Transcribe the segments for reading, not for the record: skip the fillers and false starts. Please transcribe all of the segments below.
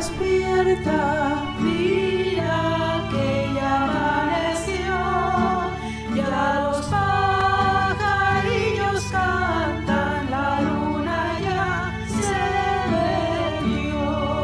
despierta, mira que ya amaneció, ya los pajarillos cantan, la luna ya se metió.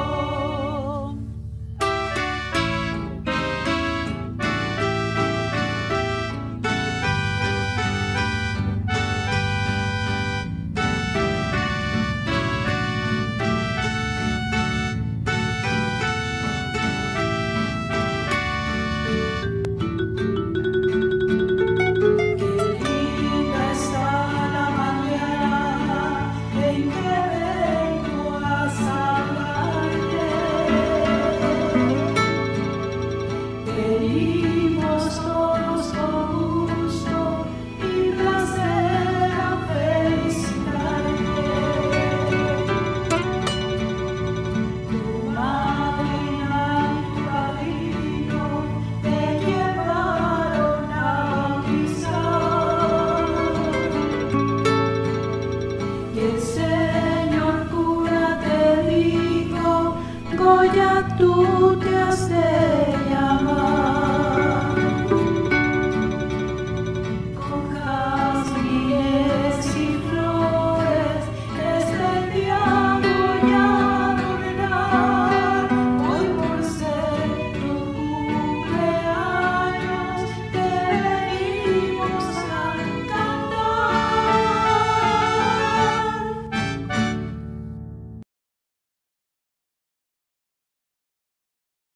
Venimos todos con gusto y placer a felicitarte. Tu madrina y tu padrino te llevaron a bautizar. Y el Señor cura te dijo: Goya, tú te has de llamar.